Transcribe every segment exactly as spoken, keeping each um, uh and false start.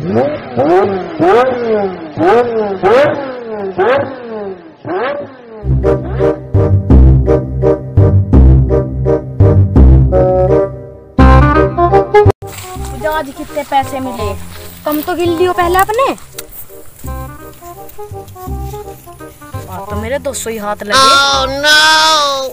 आज कितने पैसे मिले? तुम तो गिन लियो पहले अपने। आ, तो मेरे दो सौ ही हाथ लगे। oh, no!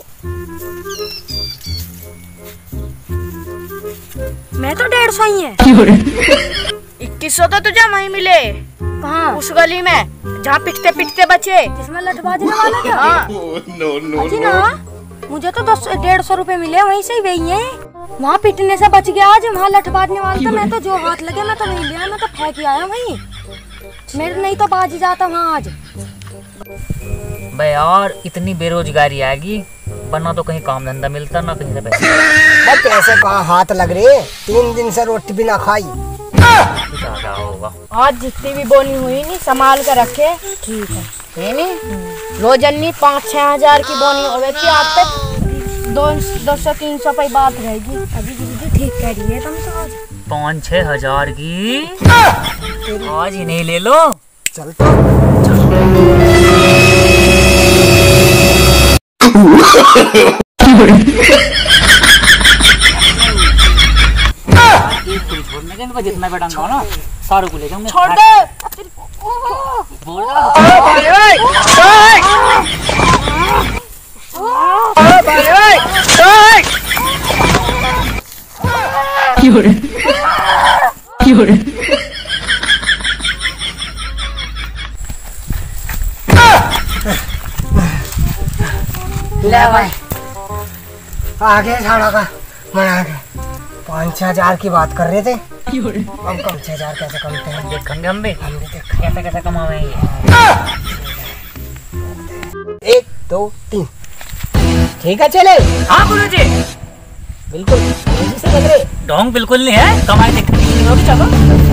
मैं तो डेढ़ सौ ही है। इक्कीस सौ तो तुझे वहीं मिले। कहाँ? उस गली में जहाँ पिटते पिटते बचे, जिसमें लठबाजने वाला क्या? हाँ। no, no, no. ना मुझे तो दस डेढ़ सौ रुपए मिले, वहीं से ही वही है। वहाँ पिटने से बच गया आज, वहाँ लठबाजने वाला था। मैं तो जो हाथ लगे मैं तो वहीं लिया, मैं तो फेंक ही आया वहीं। मेरे नहीं तो बाज जाता वहाँ आज। बे यार इतनी बेरोजगारी आएगी, वरना तो कहीं काम धंधा मिलता ना कहीं से पैसे। पैसे कहाँ हाथ लग रहे, तीन दिन से रोटी भी ना खाई। क्या होगा आज जितनी भी बोनी हुई नहीं संभाल कर रखे, ठीक है नहीं? रोजन्नी पाँच छह हजार की बोनी हो गई, आज तक दो दो सौ तीन सौ पे बात रहेगी। अभी दीदी ठीक कह रही है तुम तो। आज पाँच छह हजार की आज ही नहीं ले लो। चल तो छोड़ने के जितना बैठा ना सारों को ले जाऊंगा। छोड़ दे। बोल ले भाई आगे झाड़ा का मना के पाँच छह हजार की बात कर रहे थे। हम कम छह हजार कैसे कमाते हैं देखेंगे हम भी हम भी देख कैसे कैसे कमाएंगे। एक दो तीन ठीक है चले। हाँ गुरुजी बिल्कुल गुरुजी से लग रहे ढोंग बिल्कुल नहीं है, कमाई देखने होगी। चलो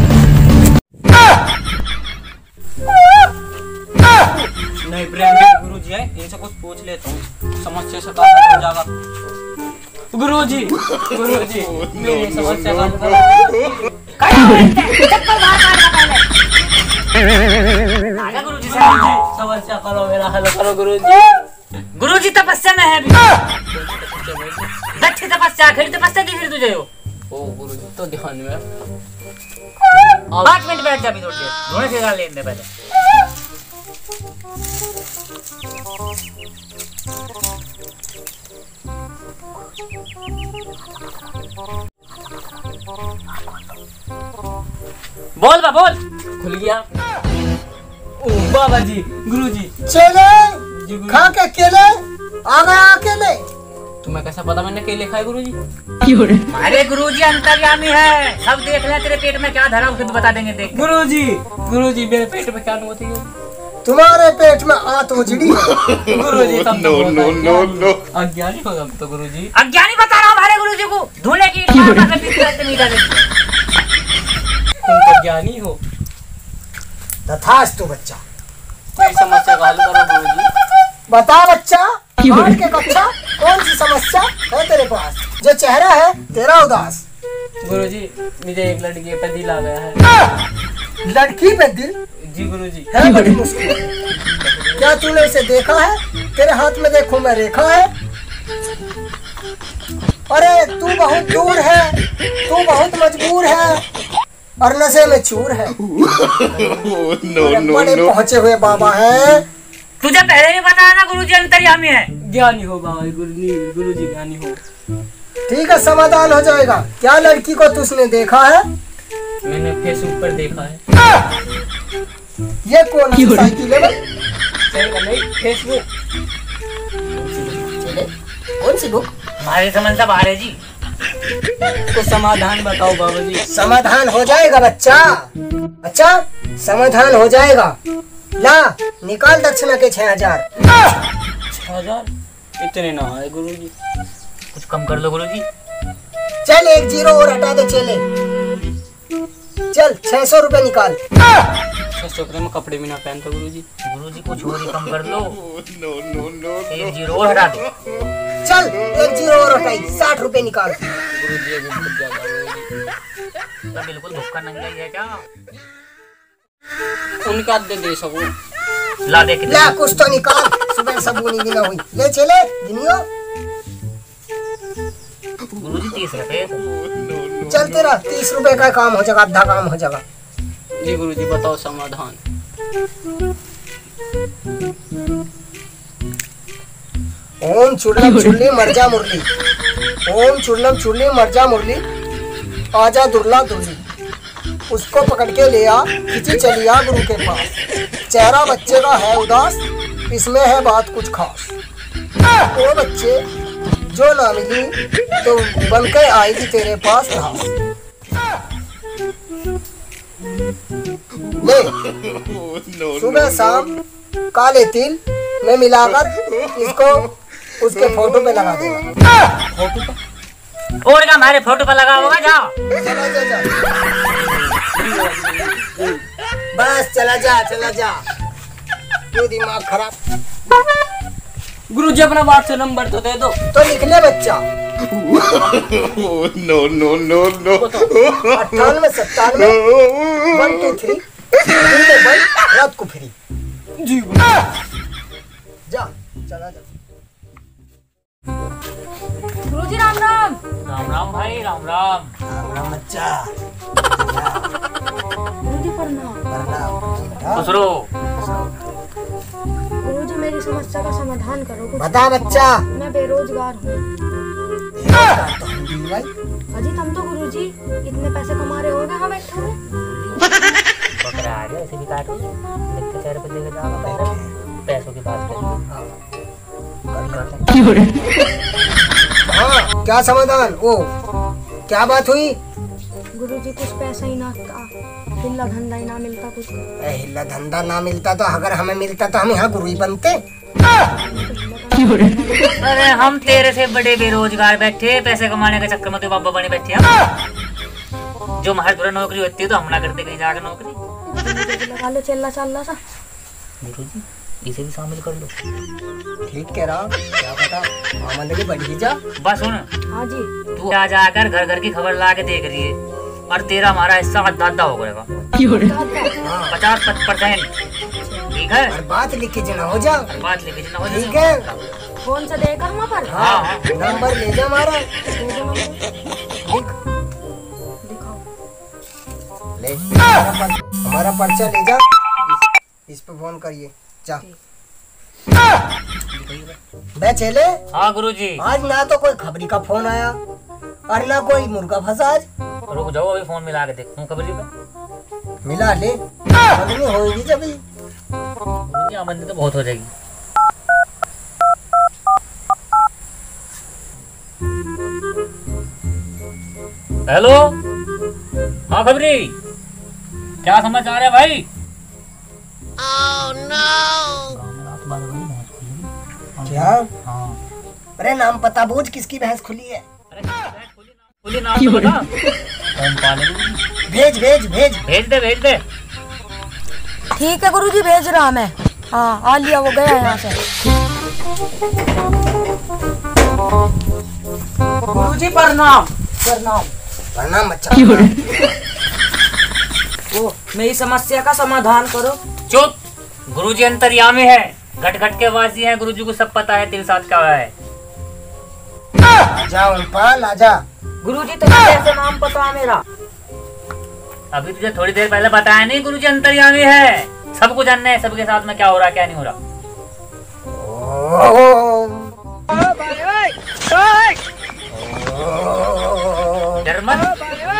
नहीं ब्रांडेड गुरुजी है, इनसे कुछ पूछ लेता हूँ, समस्या से काम हो जाएगा। गुरुजी गुरुजी मेरी समस्या का हल आजा गुरुजी से समस्या करो, मेरा हल करो गुरुजी। गुरुजी तपस्या में है अभी। दक्ष तपस्या खड़ी तपस्या की फिर तुझे हो। ओ गुरुजी तो ध्यान में पाँच मिनट बैठ जा अभी थोड़ी देर, धोने से डाल लेने पहले। बोल बा बोल। खुल गया। ओ बाबा जी गुरुजी चले खा के केले आ गया अकेले। तुम्हें कैसा पता मैंने केले खाए गुरुजी? अरे गुरुजी अंतर्यामी है, सब देख ले तेरे पेट में क्या धरा खुद बता देंगे। देख गुरुजी गुरुजी मेरे पेट में क्या होती है? तुम्हारे पेट में आत उजड़ी है। गुरुजी नो नो नो नो अज्ञानी हो तो गुरुजी। अज्ञानी बता रहा हूँ हमारे गुरुजी को धूने की तुम तो ज्ञानी हो। तथास्तु बच्चा, कोई समस्या का हल करो गुरुजी। बता बच्चा बाहर के कक्षा कौन सी समस्या है तेरे पास, जो चेहरा है तेरा उदास? गुरुजी मुझे एक लड़की पे दिल आ गया है। लड़की पे दिल? जी गुरुजी। है बड़ी मुश्किल। क्या तूने इसे देखा है? तेरे हाथ में देखो मैं रेखा है। अरे तू बहुत दूर है, तू बहुत मजबूर है और नशे में चूर है। नो नो बड़े पहुंचे हुए बाबा है। तुझे पहले नहीं बताया ना गुरुजी अंतर्यामी है। ज्ञानी हो बाबा गुरुजी, गुरुजी ज्ञानी हो। ठीक है समाधान हो जाएगा। क्या लड़की को तुझने देखा है? मैंने फेसबुक पर देखा है। ये कौन सी साइकिल है? फेसबुक। कौन सी बुक? हमारे समझ सब आ रहे जी। तो समाधान बताओ बाबा जी। समाधान हो जाएगा बच्चा। अच्छा समाधान हो जाएगा। ला निकाल दक्षिणा के छह हजार। छह हजार इतने ना है गुरुजी। कुछ कम कर लो गुरुजी। चल एक जीरो और हटा दे चले। चल छह सौ रुपए निकाल। छह सौ में कपड़े भी ना पहनता गुरुजी। गुरुजी कुछ और ही कम कर लो। नो नो नो एक जीरो और हटा दो। चल एक जीरो और हटाई, साठ रुपए निकाल। गुरुजी अभी बहुत ज्यादा गुरुजी। तो बिल्कुल भुक्खा नंगा ही है क्या? उनका दे दे सबू। ला दे कितने? ला कुछ तो निकाल, सुबह सबूनी गिना हुई। ले चले गिनियो। गुरुजी तीस रुपए। चल तेरा तीस रुपए का काम हो जाएगा, आधा काम हो जाएगा। जी गुरुजी बताओ समाधान। ओम चुड़लम चुड़ली मरजा मुरली, ओम चुड़लम चुड़ली मरजा मुरली, आजा दुर्ला दुर्ली। उसको पकड़ के ले आ, खिंची चली आ गुरु के पास। चेहरा बच्चे का है उदास, इसमें है बात कुछ खास। ओ बच्चे जो ना मिली तो बन के आएगी तेरे पास घास। ले सुबह शाम काले तिल में मिलाकर इसको उसके फोटो पे लगा देगा। फोटो पे और क्या हमारे फोटो पे लगा होगा? जाओ चला जा, जा। बस चला जा चला जा, क्यों दिमाग खराब। गुरुजी अपना व्हाट्सएप नंबर तो दे दो। तो लिख ले बच्चा। नो नो नो नो अट्ठानवे सत्तानवे वन टू थ्री रात को फ्री। जी जा चला जा। गुरुजी राम राम। राम राम भाई, राम राम। राम राम बच्चा। गुरुजी प्रणाम। प्रणाम। खुश रहो। गुरुजी मेरी समस्या का समाधान करो। कुछ बता बच्चा। मैं बेरोजगार हूँ। बेरोजगार तो हम भी भाई। अजी तुम तो गुरुजी इतने पैसे कमा रहे होगे, हम बैठे हुए। बकरा आ गया, ऐसे भी काटो। लिख के चेहरे पे देके जाओ, पैसों की बात करें। हाँ क्या समाधान? ओ क्या बात हुई? गुरुजी कुछ पैसा ही ना था, हिल्ला धंधा ही ना मिलता कुछ। ए, हिल्ला धंधा ना मिलता तो अगर हमें मिलता तो हम यहाँ गुरु ही बनते। अरे हम तेरे से बड़े बेरोजगार बैठे, पैसे कमाने के चक्कर में तो बाबा बने बैठे हम। जो महत्वपूर्ण नौकरी होती है तो हम ना करते कहीं जाकर नौकरी। लगा लो चल्ला चल्ला सा। गुरुजी इसे भी शामिल कर लो। ठीक कह रहा, क्या पता आमदनी बढ़ी जा। बस सुन, हाँ जी। तू आ जाकर घर घर की खबर ला के देख रही है, और तेरा हमारा हिस्सा आधा आधा हो गएगा, पचास परसेंट। ठीक है? और बात लिख के जना हो जा। बात लेके जितना हो ठीक जाए। है। फोन से देकर वहाँ पर। हाँ हाँ, नंबर ले जा हमारा। लिख दिखाओ। ले हमारा पर- हमारा पर्चा ले जा, इस पे फोन करिए। जा बे चले। हाँ गुरुजी। आज ना तो कोई खबरी का फोन आया और ना कोई मुर्गा फंसा। आज रुक जाओ, अभी फोन मिला के देखता हूँ खबरी पे। मिला ले, आमदनी होगी जब ही। गुरुजी आमदनी तो बहुत हो जाएगी। हेलो, हाँ खबरी, क्या समाचार है भाई? क्या? अरे नाम पता बूझ किसकी भैंस खुली है। खुली नाम तो बता। कौन पाले गुरुजी? भेज भेज भेज। भेज दे भेज दे। ठीक है गुरुजी भेज रहा मैं। हाँ आ लिया, वो गया यहाँ से। गुरुजी प्रणाम। प्रणाम। प्रणाम बच्चा। ओ मेरी समस्या का समाधान करो। चुप, गुरुजी अंतर्यामी है, घट घट के वासी है, गुरुजी को सब पता है तिल साथ क्या है। आजा उनपाल आजा। गुरुजी तुम्हें कैसे नाम पता है मेरा? अभी तुझे थोड़ी देर पहले बताया नहीं, गुरुजी अंतर्यामी है, सबको जानना है सबके साथ में क्या हो रहा क्या नहीं हो रहा। डर मत।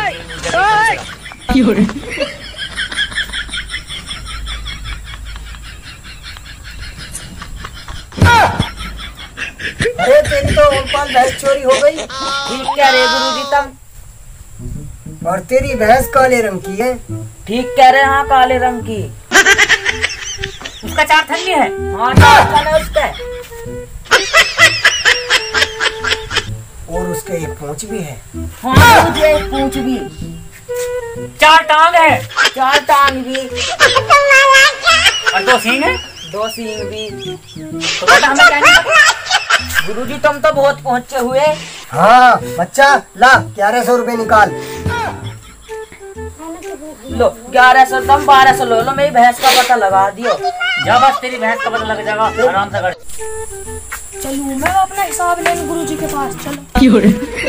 अरे तेरी तो उनपाल भैंस चोरी हो गई। ठीक कह रहे गुरुजी तुम। और तेरी भैंस काले रंग की है। ठीक कह रहे, हाँ काले रंग की। उसका चार ठंडी है। हाँ चार काले उसके। और उसके एक पूंछ भी है। हाँ गुरुजी एक पूंछ भी। चार टांग है। चार टांग भी। और दो सींग है। दो सींग भी। तो बेटा हमें क्या नहीं पता? गुरुजी तुम तो बहुत पहुंचे हुए। हाँ बच्चा ला ग्यारह सौ रुपए निकाल। लो ग्यारह सौ तुम बारह सौ लो लो मेरी भैंस का पता लगा दियो। जा बस तेरी भैंस का पता लग जाएगा आराम से कर। चलूं मैं अपना हिसाब लेने गुरुजी के पास। चलो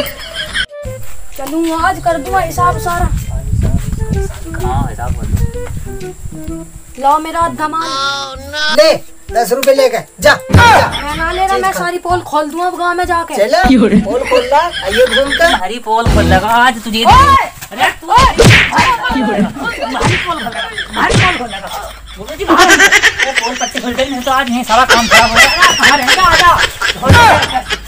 चलूं आज कर दूंगा हिसाब सारा। हाँ हिसाब कर लो मेरा अद्धा माल ले दस रुपए लेके जा, जा। मैं ना ले रहा, मैं सारी पोल खोल दूंगा अब गाँव में जाके। चलो पोल खोल ला, आइए घूमकर। हरी पोल खोल लगा आज तुझे। अरे तू हरी पोल खोल लगा, हरी पोल खोल लगा। गुरुजी बाहर वो पोल पट्टी खोल दे नहीं तो आज नहीं सारा काम खराब हो जाएगा। बाहर है, आजा।